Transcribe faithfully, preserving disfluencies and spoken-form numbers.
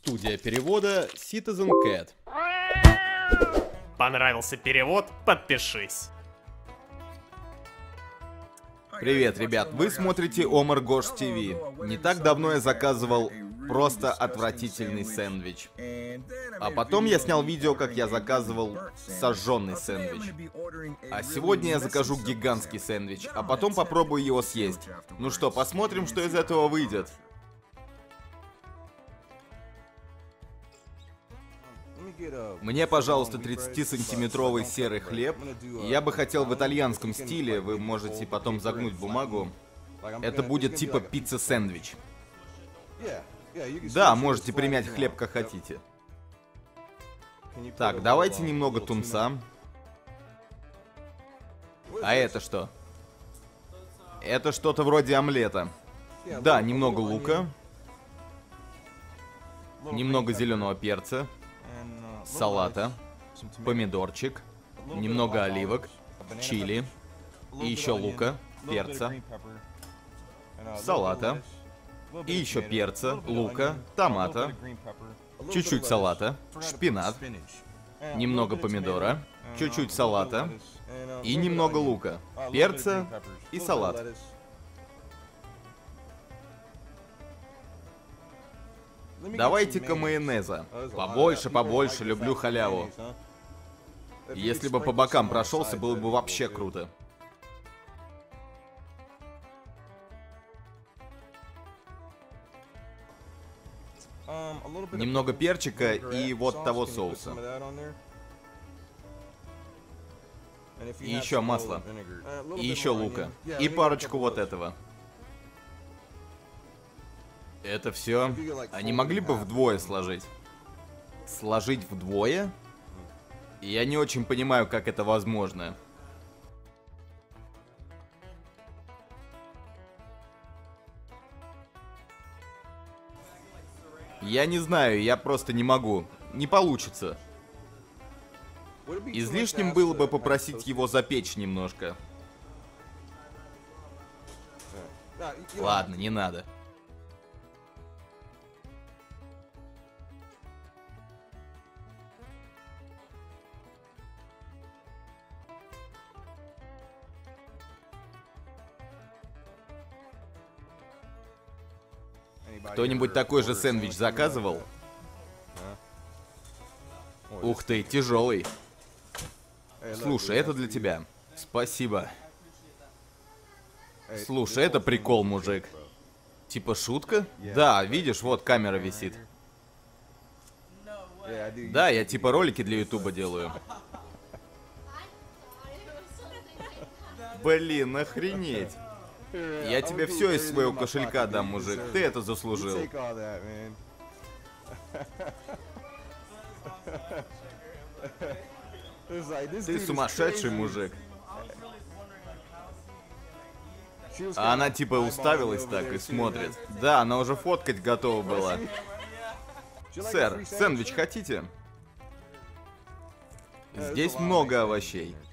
Студия перевода Citizen Cat. Понравился перевод? Подпишись. Привет, ребят, вы смотрите Омар Гош ти ви. Не так давно я заказывал просто отвратительный сэндвич. А потом я снял видео, как я заказывал сожженный сэндвич. А сегодня я закажу гигантский сэндвич, а потом попробую его съесть. Ну что, посмотрим, что из этого выйдет. Мне, пожалуйста, тридцатисантиметровый серый хлеб. Я бы хотел в итальянском стиле, вы можете потом загнуть бумагу. Это будет типа пицца-сэндвич. Да, можете примять хлеб как хотите. Так, давайте немного тунца. А это что? Это что-то вроде омлета. Да, немного лука. Немного зеленого перца. Салата, помидорчик, немного оливок, чили, и еще лука, перца, салата, и еще перца, лука, томата, чуть-чуть салата, шпинат, немного помидора, чуть-чуть салата, и немного лука, перца и салат. Давайте-ка майонеза. Побольше, побольше, люблю халяву. Если бы по бокам прошелся, было бы вообще круто. Немного перчика и вот того соуса. И еще масло. И еще лука. И парочку вот этого. Это все. Они могли бы вдвое сложить? Сложить вдвое? Я не очень понимаю, как это возможно. Я не знаю, я просто не могу. Не получится. Излишним было бы попросить его запечь немножко. Ладно, не надо. Кто-нибудь такой же сэндвич заказывал? Ух ты, тяжелый. Слушай, это для тебя. Спасибо. Слушай, это прикол, мужик. Типа шутка? Да, видишь, вот камера висит. Да, я типа ролики для ютуба делаю. Блин, охренеть. Я тебе все из своего кошелька дам, мужик. Ты это заслужил. Ты сумасшедший мужик. А она типа уставилась так и смотрит. Да, она уже фоткать готова была. Сэр, сэндвич хотите? Здесь много овощей.